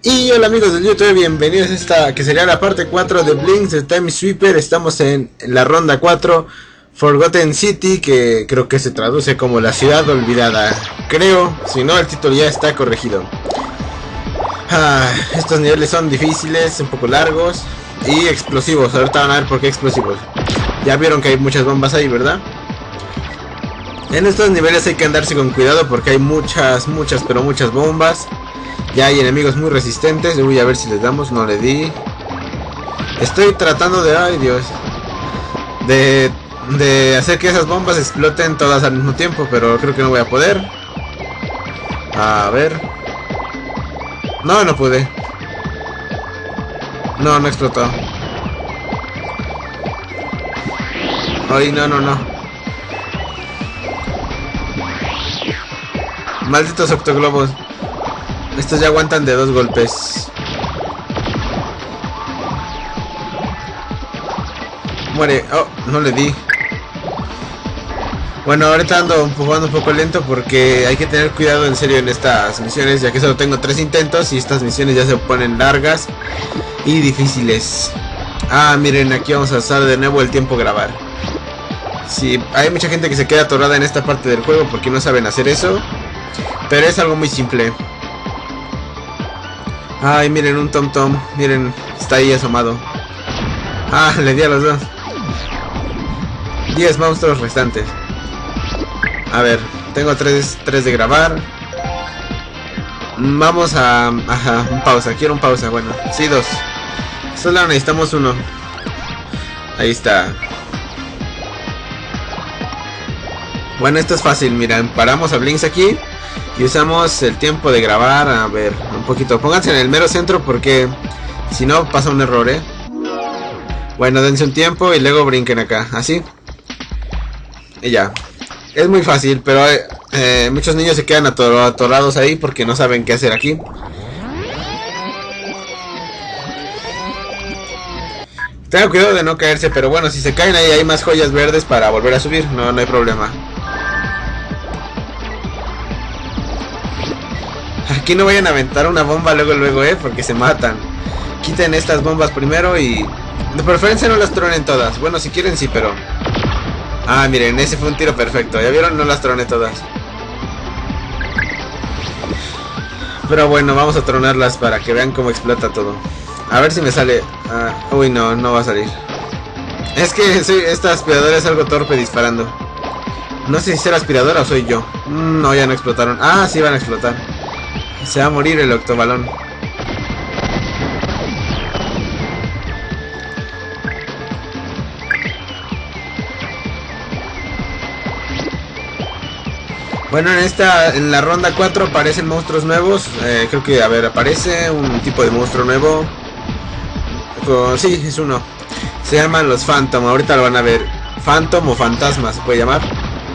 Y hola amigos de YouTube, bienvenidos a esta que sería la parte 4 de Blinx de Time Sweeper. Estamos en la ronda 4, Forgotten City, que creo que se traduce como la ciudad olvidada. Creo, si no el título ya está corregido. Estos niveles son difíciles, un poco largos y explosivos. Ahorita van a ver por qué explosivos. Ya vieron que hay muchas bombas ahí, ¿verdad? En estos niveles hay que andarse con cuidado porque hay muchas bombas. Ya hay enemigos muy resistentes. Voy a ver si les damos. No le di. Estoy tratando de... ay Dios. De hacer que esas bombas exploten todas al mismo tiempo. Pero creo que no voy a poder. A ver. No, no pude. No, no explotó. Ay, no. Malditos octoglobos. Estos ya aguantan de 2 golpes. Muere. Oh, no le di. Bueno, ahorita ando jugando un poco lento porque hay que tener cuidado en serio en estas misiones, ya que solo tengo 3 intentos y estas misiones ya se ponen largas y difíciles. Miren, aquí vamos a usar de nuevo el tiempo grabar. Sí, hay mucha gente que se queda atorada en esta parte del juego porque no saben hacer eso, pero es algo muy simple. Ay, miren, un tom. Miren, está ahí asomado. Le di a los dos. 10 monstruos restantes. A ver, tengo 3 de grabar. Vamos a... ajá, un pausa, quiero un pausa. Bueno, sí, 2. Solo necesitamos 1. Ahí está. Bueno, esto es fácil, miren, paramos a Blinx aquí y usamos el tiempo de grabar. A ver, un poquito, pónganse en el mero centro porque si no pasa un error, Bueno, dense un tiempo y luego brinquen acá, así. Y ya. Es muy fácil, pero muchos niños se quedan atorados ahí porque no saben qué hacer aquí. Tengan cuidado de no caerse, pero bueno, si se caen ahí hay más joyas verdes para volver a subir, no hay problema. Aquí no vayan a aventar una bomba luego, porque se matan. Quiten estas bombas primero y de preferencia no las tronen todas. Bueno, si quieren sí, pero... miren, ese fue un tiro perfecto. ¿Ya vieron? No las troné todas. Pero bueno, vamos a tronarlas para que vean cómo explota todo. A ver si me sale... uy, no va a salir. Es que esta aspiradora es algo torpe disparando. No sé si será aspiradora o soy yo. No, ya no explotaron. Sí van a explotar. Se va a morir el octobalón. Bueno, en la ronda 4 aparecen monstruos nuevos. Creo que, a ver, aparece un tipo de monstruo nuevo. Sí, es uno. Se llaman los Phantom. Ahorita lo van a ver. Phantom o fantasma se puede llamar.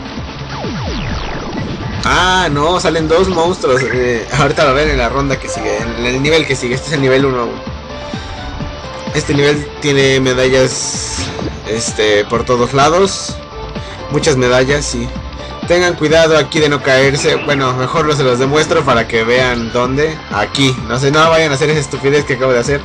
No, salen 2 monstruos. Ahorita lo ven en la ronda que sigue, en el nivel que sigue. Este es el nivel 1. Este nivel tiene medallas por todos lados. Muchas medallas, sí. Tengan cuidado aquí de no caerse. Bueno, mejor se los demuestro para que vean dónde. Aquí, no vayan a hacer esa estupidez que acabo de hacer.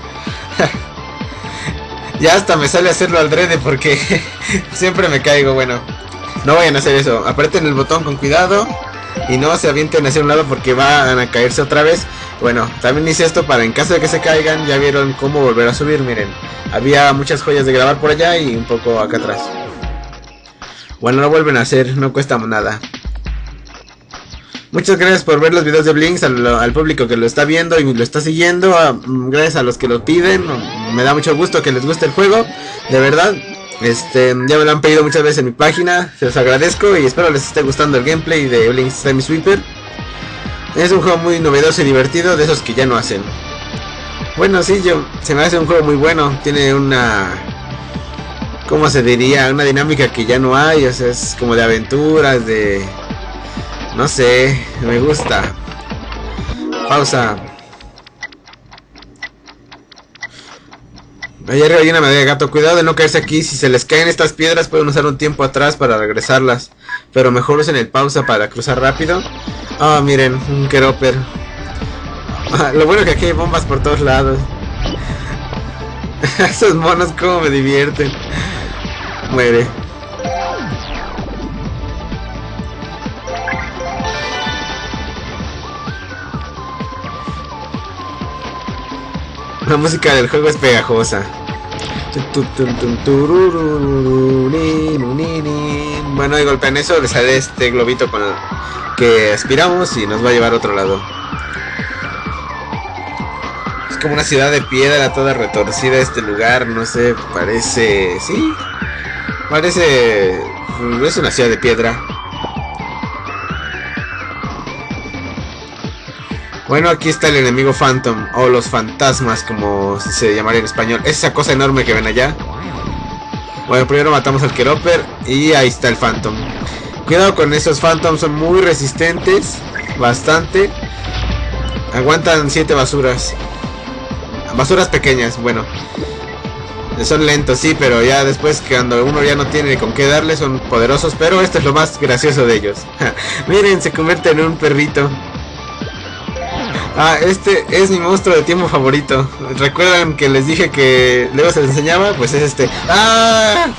Ya hasta me sale hacerlo al drede porque siempre me caigo. Bueno, no vayan a hacer eso. Aprieten el botón con cuidado y no se avienten hacia un lado porque van a caerse otra vez. Bueno, también hice esto para en caso de que se caigan. Ya vieron cómo volver a subir, miren. Había muchas joyas de grabar por allá y un poco acá atrás. Bueno, lo vuelven a hacer, no cuesta nada. Muchas gracias por ver los videos de Blinx, al público que lo está viendo y lo está siguiendo. Gracias a los que lo piden. Me da mucho gusto que les guste el juego, de verdad. Ya me lo han pedido muchas veces en mi página. Se los agradezco y espero les esté gustando el gameplay de Blinx Time Sweeper. Es un juego muy novedoso y divertido, de esos que ya no hacen. Bueno, sí, se me hace un juego muy bueno. Tiene una... ¿cómo se diría? Una dinámica que ya no hay. O sea, es como de aventuras, de... no sé, me gusta. Pausa. Allá arriba hay una medalla de gato. Cuidado de no caerse aquí. Si se les caen estas piedras pueden usar un tiempo atrás para regresarlas. Pero mejor usen el pausa para cruzar rápido. Miren, un Keropper. Lo bueno que aquí hay bombas por todos lados. Esos monos como me divierten. Muere. La música del juego es pegajosa. Bueno, y golpean eso, le sale este globito con el que aspiramos y nos va a llevar a otro lado. Es como una ciudad de piedra toda retorcida este lugar, no sé, parece... ¿Sí? Parece... es una ciudad de piedra. Bueno, aquí está el enemigo Phantom, o los fantasmas, como se llamaría en español. Esa cosa enorme que ven allá. Bueno, primero matamos al Keropper y ahí está el Phantom. Cuidado con esos Phantoms, son muy resistentes, bastante. Aguantan 7 basuras. Basuras pequeñas, bueno. Son lentos, sí, pero ya después cuando uno ya no tiene con qué darle son poderosos. Pero esto es lo más gracioso de ellos. Miren, se convierte en un perrito. Ah, este es mi monstruo de tiempo favorito. ¿Recuerdan que les dije que luego se les enseñaba? Pues es este. ¡Ah!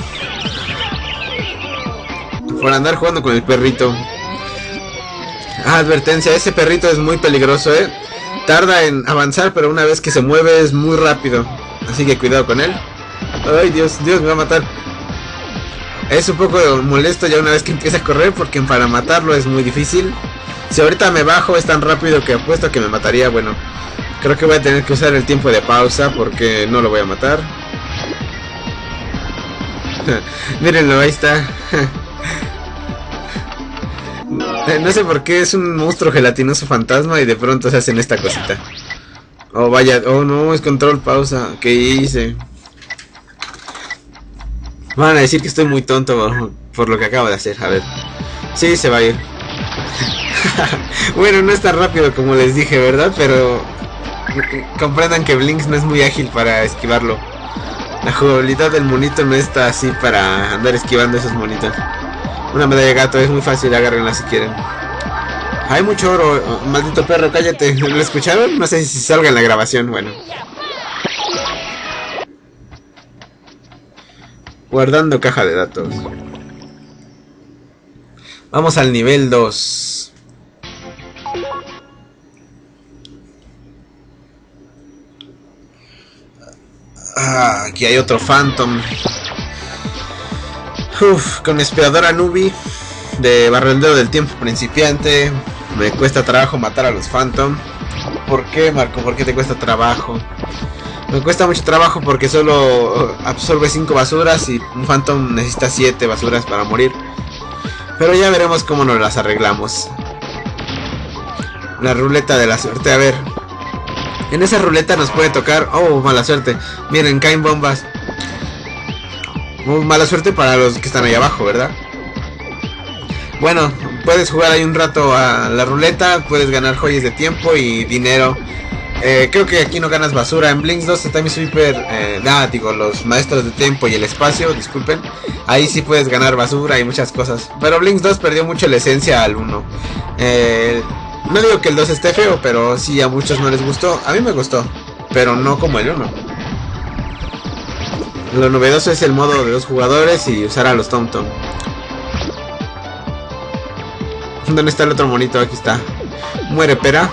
Por andar jugando con el perrito. Ah, advertencia, ese perrito es muy peligroso, Tarda en avanzar, pero una vez que se mueve es muy rápido. Así que cuidado con él. Ay, Dios, Dios, me va a matar. Es un poco molesto ya una vez que empieza a correr, porque para matarlo es muy difícil. Si ahorita me bajo es tan rápido que apuesto que me mataría. Bueno, creo que voy a tener que usar el tiempo de pausa porque no lo voy a matar. Mírenlo, ahí está. No sé por qué es un monstruo gelatinoso fantasma y de pronto se hacen esta cosita. Oh, vaya, oh no, es control pausa. ¿Qué hice? Van a decir que estoy muy tonto por lo que acabo de hacer. A ver. Sí, se va a ir. Bueno, no es tan rápido como les dije, ¿verdad? Pero comprendan que Blinks no es muy ágil para esquivarlo. La jugabilidad del monito no está así para andar esquivando esos monitos. Una medalla de gato, es muy fácil, agárrenla si quieren. Hay mucho oro, maldito perro, cállate. ¿Lo escucharon? No sé si salga en la grabación, bueno. Guardando caja de datos. Vamos al nivel 2. Ah, aquí hay otro Phantom. Con Espiadora Nubi de Barrendero del Tiempo Principiante. Me cuesta trabajo matar a los Phantom. ¿Por qué, Marco? ¿Por qué te cuesta trabajo? Me cuesta mucho trabajo porque solo absorbe 5 basuras y un Phantom necesita 7 basuras para morir. Pero ya veremos cómo nos las arreglamos. La ruleta de la suerte, a ver. En esa ruleta nos puede tocar... Oh, mala suerte. Miren, caen bombas. Mala suerte para los que están ahí abajo, ¿verdad? Bueno, puedes jugar ahí un rato a la ruleta. Puedes ganar joyas de tiempo y dinero. Creo que aquí no ganas basura. En Blinks 2 está mi super... digo, los maestros de tiempo y el espacio, disculpen. Ahí sí puedes ganar basura y muchas cosas. Pero Blinks 2 perdió mucho la esencia al 1. No digo que el 2 esté feo, pero sí a muchos no les gustó. A mí me gustó, pero no como el 1. Lo novedoso es el modo de 2 jugadores y usar a los Tom Tom. ¿Dónde está el otro monito? Aquí está. Muere, pera.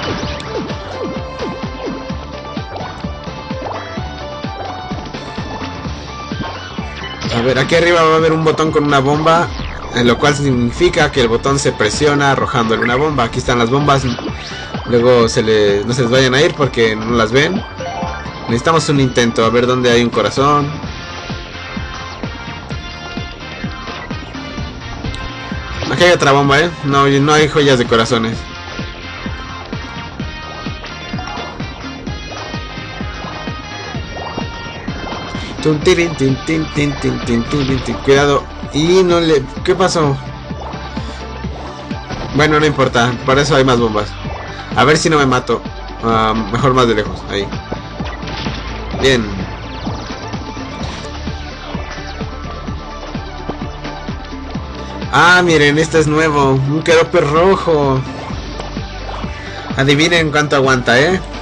A ver, aquí arriba va a haber un botón con una bomba, en lo cual significa que el botón se presiona arrojándole una bomba. Aquí están las bombas. Luego no se les vayan a ir porque no las ven. Necesitamos un intento, a ver dónde hay un corazón. Aquí hay otra bomba, no hay joyas de corazones. Cuidado. Y no le... ¿Qué pasó? Bueno, no importa, para eso hay más bombas. A ver si no me mato. Mejor más de lejos, ahí. Bien. Ah, miren, este es nuevo. Un Keropper rojo. Adivinen cuánto aguanta,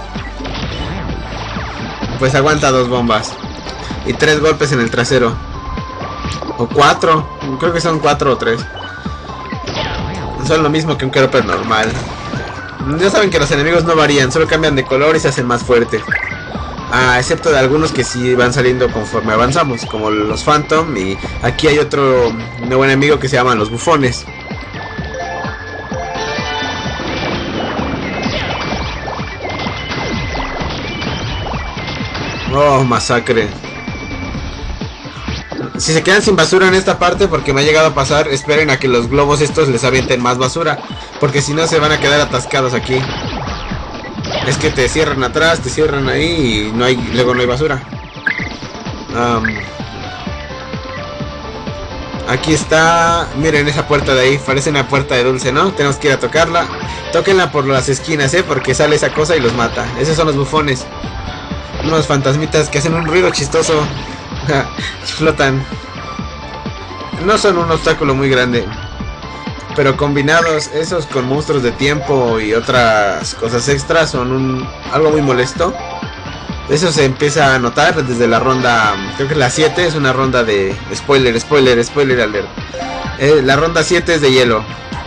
Pues aguanta 2 bombas y 3 golpes en el trasero. O 4, creo que son 4 o 3. Son lo mismo que un Keropper normal. Ya saben que los enemigos no varían, solo cambian de color y se hacen más fuertes. Excepto de algunos que sí van saliendo conforme avanzamos, como los Phantom. Y aquí hay otro nuevo enemigo que se llaman los bufones. Oh, masacre. Si se quedan sin basura en esta parte, porque me ha llegado a pasar, esperen a que los globos estos les avienten más basura, porque si no se van a quedar atascados aquí. Es que te cierran atrás, te cierran ahí y luego no hay basura. Aquí está, miren esa puerta de ahí, parece una puerta de dulce, ¿no? Tenemos que ir a tocarla. Tóquenla por las esquinas, porque sale esa cosa y los mata. Esos son los bufones. Unos fantasmitas que hacen un ruido chistoso. Flotan. No son un obstáculo muy grande, pero combinados esos con monstruos de tiempo y otras cosas extras son algo muy molesto. Eso se empieza a notar desde la ronda, creo que la 7 es una ronda de spoiler alert. La ronda 7 es de hielo.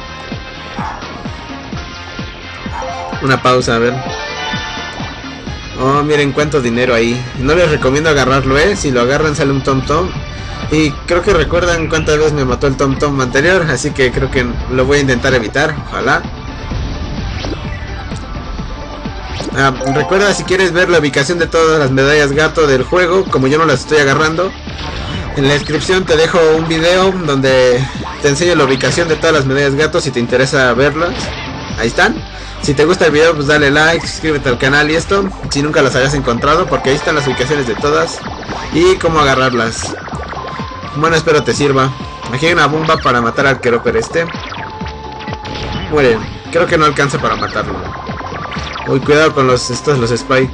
Una pausa, a ver. Oh, miren cuánto dinero ahí. No les recomiendo agarrarlo, si lo agarran sale un Tom Tom. Y creo que recuerdan cuántas veces me mató el Tom Tom anterior, así que creo que lo voy a intentar evitar, ojalá. Recuerda, si quieres ver la ubicación de todas las medallas gato del juego, como yo no las estoy agarrando, en la descripción te dejo un video donde te enseño la ubicación de todas las medallas gato si te interesa verlas. Ahí están. Si te gusta el video, pues dale like, suscríbete al canal y esto, si nunca las hayas encontrado, porque ahí están las ubicaciones de todas y cómo agarrarlas. Bueno, espero te sirva. Aquí hay una bomba para matar al Keropper este. Muere. Creo que no alcanza para matarlo. Uy, cuidado con los Spike.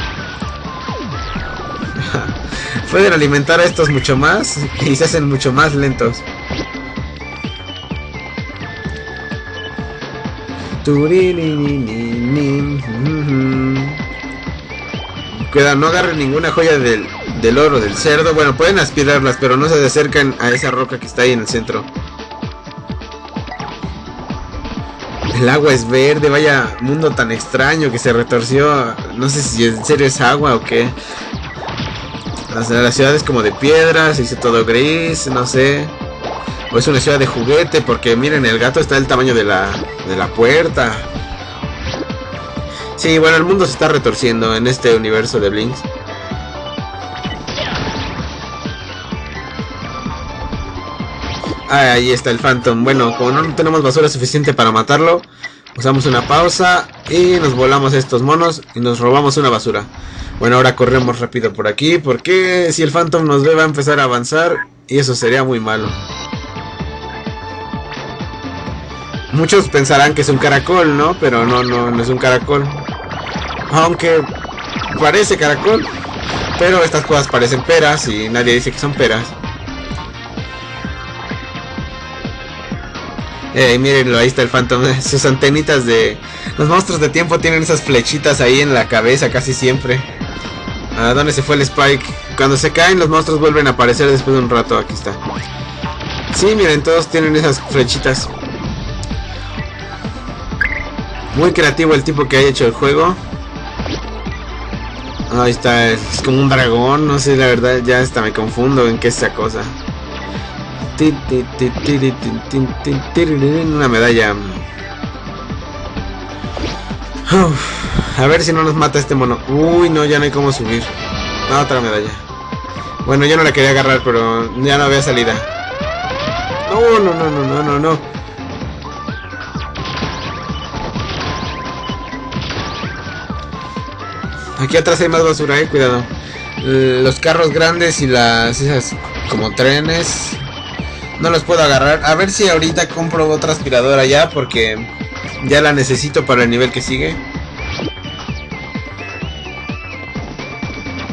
Pueden alimentar a estos mucho más y se hacen mucho más lentos. Cuidado, no agarren ninguna joya del oro, del cerdo. Bueno, pueden aspirarlas, pero no se acercan a esa roca que está ahí en el centro. El agua es verde, vaya mundo tan extraño que se retorció. No sé si en serio es agua o qué. O sea, la ciudad es como de piedras, hizo todo gris, no sé. O es una ciudad de juguete, porque miren, el gato está del tamaño de la puerta. Sí, bueno, el mundo se está retorciendo en este universo de Blinx. Ahí está el Phantom. Bueno, como no tenemos basura suficiente para matarlo, usamos una pausa y nos volamos a estos monos y nos robamos una basura. Bueno, ahora corremos rápido por aquí, porque si el Phantom nos ve va a empezar a avanzar y eso sería muy malo. Muchos pensarán que es un caracol, ¿no? Pero no es un caracol. Aunque parece caracol, pero estas cosas parecen peras y nadie dice que son peras. Mírenlo, ahí está el Phantom. Sus antenitas de... Los monstruos de tiempo tienen esas flechitas ahí en la cabeza casi siempre. ¿A dónde se fue el Spike? Cuando se caen los monstruos vuelven a aparecer después de un rato. Aquí está. Sí, miren, todos tienen esas flechitas. Muy creativo el tipo que haya hecho el juego. Ahí está, es como un dragón, no sé, la verdad ya hasta me confundo en qué es esa cosa. Una medalla. A ver si no nos mata este mono. Uy, no, ya no hay cómo subir. Otra medalla. Bueno, yo no la quería agarrar, pero ya no había salida. No. Aquí atrás hay más basura, cuidado. Los carros grandes y esas como trenes no los puedo agarrar. A ver si ahorita compro otra aspiradora ya, porque ya la necesito para el nivel que sigue.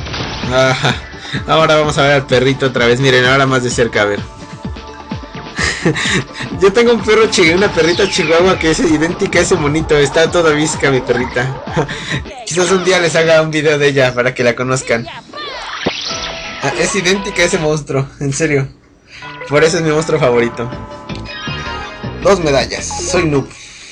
Ahora vamos a ver al perrito otra vez. Miren, ahora más de cerca, a ver. Yo tengo un perro una perrita chihuahua que es idéntica a ese monito. Está toda visca mi perrita. Quizás un día les haga un video de ella para que la conozcan. Es idéntica a ese monstruo, en serio. Por eso es mi monstruo favorito. 2 medallas, soy noob.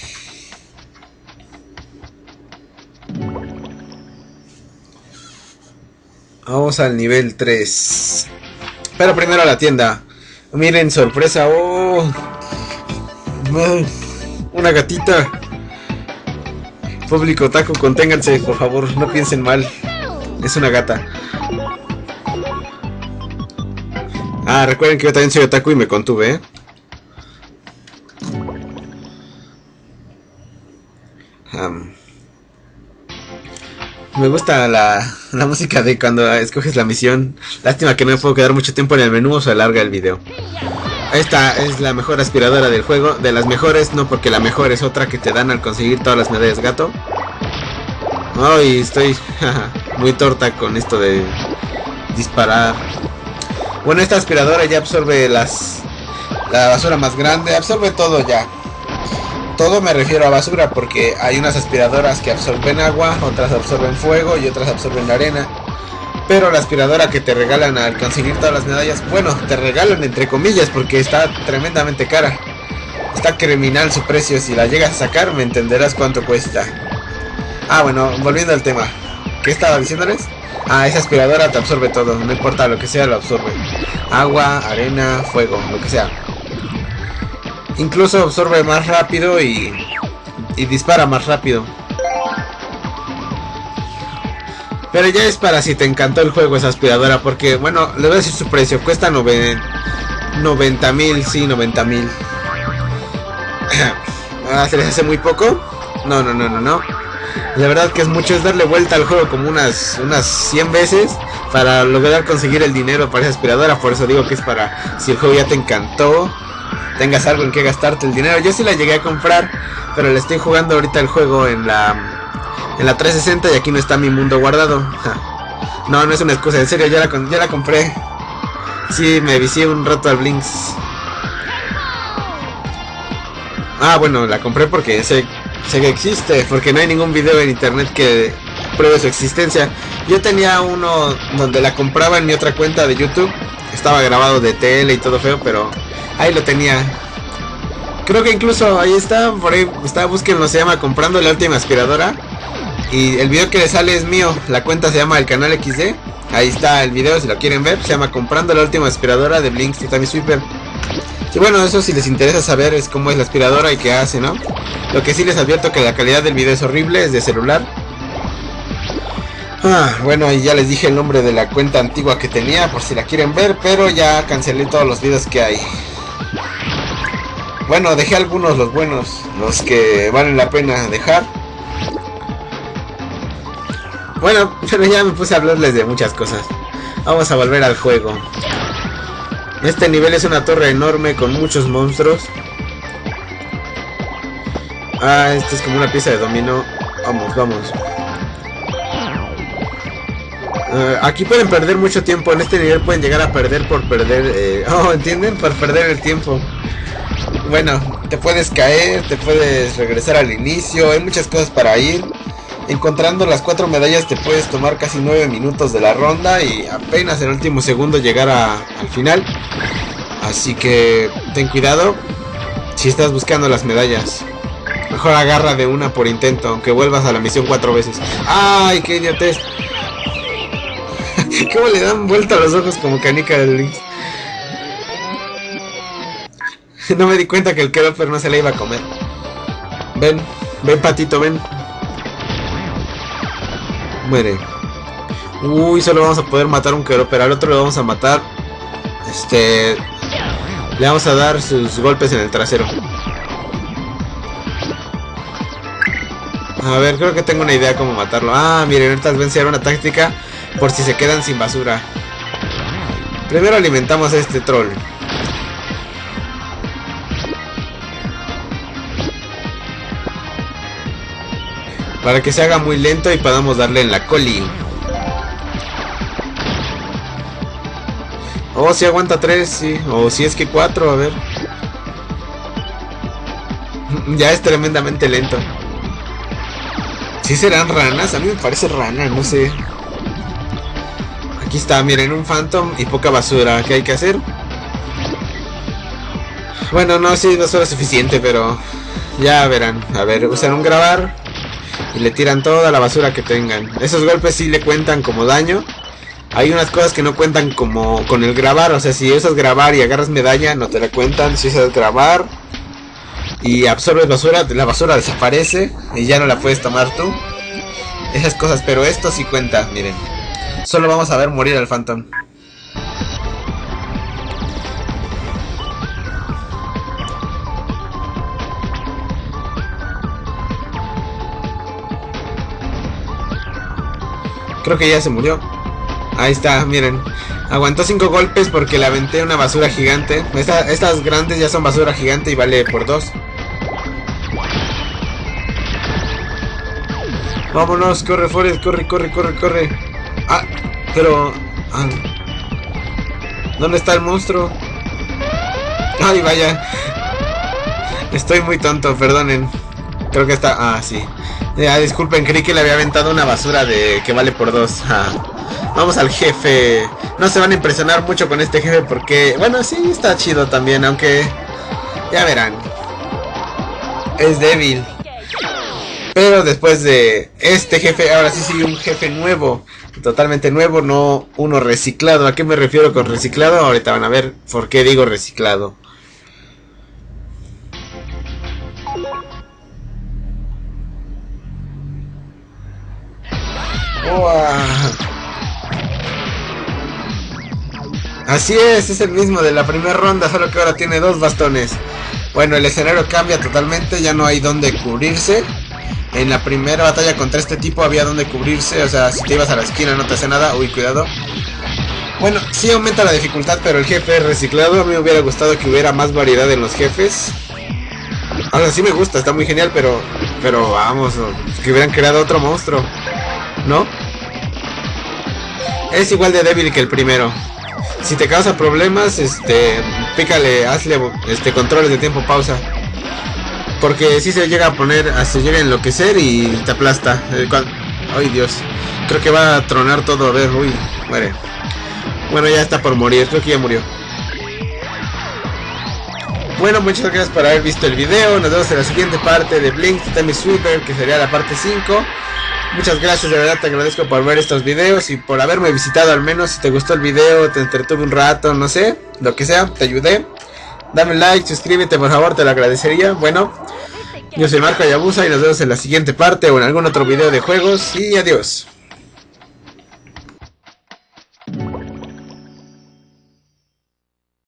Vamos al nivel 3. Pero primero a la tienda. Miren, sorpresa. Oh, una gatita. Público otaku, conténganse, por favor, no piensen mal. Es una gata. Recuerden que yo también soy otaku y me contuve, ¿eh? Me gusta la música de cuando escoges la misión. Lástima que no me puedo quedar mucho tiempo en el menú o se alarga el video. Esta es la mejor aspiradora del juego. De las mejores, no, porque la mejor es otra que te dan al conseguir todas las medallas gato. Ay, estoy muy torta con esto de disparar. Bueno, esta aspiradora ya absorbe la basura más grande. Absorbe todo ya. Todo me refiero a basura, porque hay unas aspiradoras que absorben agua, otras absorben fuego y otras absorben la arena. Pero la aspiradora que te regalan al conseguir todas las medallas, bueno, te regalan entre comillas porque está tremendamente cara. Está criminal su precio, si la llegas a sacar me entenderás cuánto cuesta. Bueno, volviendo al tema. ¿Qué estaba diciéndoles? Esa aspiradora te absorbe todo, no importa lo que sea, lo absorbe. Agua, arena, fuego, lo que sea. Incluso absorbe más rápido y dispara más rápido. Pero ya es para si te encantó el juego esa aspiradora, porque bueno, le voy a decir su precio, cuesta 90,000, sí, 90,000. ¿Se les hace muy poco? No. La verdad que es mucho, es darle vuelta al juego como unas 100 veces para lograr conseguir el dinero para esa aspiradora. Por eso digo que es para si el juego ya te encantó, tengas algo en que gastarte el dinero. Yo sí la llegué a comprar, pero le estoy jugando ahorita el juego en la 360 y aquí no está mi mundo guardado. No es una excusa, en serio, ya la compré. Sí, me vicié un rato al Blinks. Bueno, la compré porque sé que existe, porque no hay ningún video en internet que pruebe su existencia. Yo tenía uno donde la compraba en mi otra cuenta de YouTube. Estaba grabado de tele y todo feo, pero ahí lo tenía. Creo que incluso ahí está, por ahí está, búsquenlo, se llama Comprando la Última Aspiradora. Y el video que le sale es mío, la cuenta se llama El Canal XD. Ahí está el video si lo quieren ver, se llama Comprando la Última Aspiradora de Blinks y Tammy Sweeper. Y bueno, eso si les interesa saber es cómo es la aspiradora y qué hace, ¿no? Lo que sí les advierto que la calidad del video es horrible, es de celular. Bueno, y ya les dije el nombre de la cuenta antigua que tenía por si la quieren ver, pero ya cancelé todos los videos que hay. Bueno, dejé algunos, los buenos, los que valen la pena dejar. Bueno, pero ya me puse a hablarles de muchas cosas. Vamos a volver al juego. Este nivel es una torre enorme con muchos monstruos. Esto es como una pieza de dominó. Vamos. Aquí pueden perder mucho tiempo. En este nivel pueden llegar a perder por perder. ¿Entienden? Por perder el tiempo. Bueno, te puedes caer, te puedes regresar al inicio. Hay muchas cosas para ir. Encontrando las 4 medallas te puedes tomar casi 9 minutos de la ronda y apenas en el último segundo llegar al final. Así que ten cuidado si estás buscando las medallas. Mejor agarra de una por intento, aunque vuelvas a la misión 4 veces. ¡Ay, qué idiotez! ¿Cómo le dan vuelta a los ojos como canica del Link? No me di cuenta que el Keropper no se la iba a comer. Ven patito, ven. Muere. Uy, solo vamos a poder matar un Keropper. Al otro lo vamos a matar. Le vamos a dar sus golpes en el trasero. A ver, creo que tengo una idea cómo matarlo. Miren, ahorita les voy a enseñar una táctica por si se quedan sin basura. Primero alimentamos a este troll. Para que se haga muy lento y podamos darle en la coli. Si aguanta 3, sí. O si es que 4, a ver. Ya es tremendamente lento. ¿Sí serán ranas? A mí me parece rana, no sé. Aquí está, miren, un Phantom y poca basura. ¿Qué hay que hacer? Bueno, no, sí, basura suficiente, pero ya verán. A ver, usan un grabar y le tiran toda la basura que tengan. Esos golpes sí le cuentan como daño. Hay unas cosas que no cuentan como con el grabar. O sea, si usas grabar y agarras medalla, no te la cuentan. Si usas grabar y absorbes basura, la basura desaparece y ya no la puedes tomar tú. Esas cosas, pero esto sí cuenta, miren. Solo vamos a ver morir al Phantom. Creo que ya se murió. Ahí está, miren. Aguantó 5 golpes porque le aventé una basura gigante. Estas grandes ya son basura gigante y vale por 2. Vámonos, corre, Forest, corre, corre, corre, corre. Ah, pero... Ah, ¿dónde está el monstruo? Ay, vaya. Estoy muy tonto, perdonen. Creo que está... Ah, sí. Ya, disculpen, creí que le había aventado una basura de que vale por 2. Ah. Vamos al jefe. No se van a impresionar mucho con este jefe porque... Bueno, sí, está chido también, aunque... Ya verán. Es débil. Pero después de este jefe, ahora sí sigue un jefe nuevo. Totalmente nuevo, no uno reciclado. ¿A qué me refiero con reciclado? Ahorita van a ver por qué digo reciclado. Así es el mismo de la primera ronda, solo que ahora tiene 2 bastones. Bueno, el escenario cambia totalmente, ya no hay donde cubrirse. En la primera batalla contra este tipo había donde cubrirse, o sea, si te ibas a la esquina no te hace nada. Uy, cuidado. Bueno, sí aumenta la dificultad, pero el jefe es reciclado. A mí me hubiera gustado que hubiera más variedad en los jefes. O sea, sí me gusta, está muy genial, pero vamos, que hubieran creado otro monstruo, ¿no? Es igual de débil que el primero. Si te causa problemas, pícale, hazle controles de tiempo pausa. Porque si se llega a poner, se llega a enloquecer y te aplasta. Ay, Dios. Creo que va a tronar todo. A ver, uy, muere. Bueno, ya está por morir, creo que ya murió. Bueno, muchas gracias por haber visto el video. Nos vemos en la siguiente parte de Blink Time Sweeper, que sería la parte 5. Muchas gracias, de verdad te agradezco por ver estos videos y por haberme visitado al menos. Si te gustó el video, te entretuve un rato, no sé, lo que sea, te ayudé. Dame like, suscríbete por favor, te lo agradecería. Bueno, yo soy Marco Hayabusa y nos vemos en la siguiente parte o en algún otro video de juegos y adiós.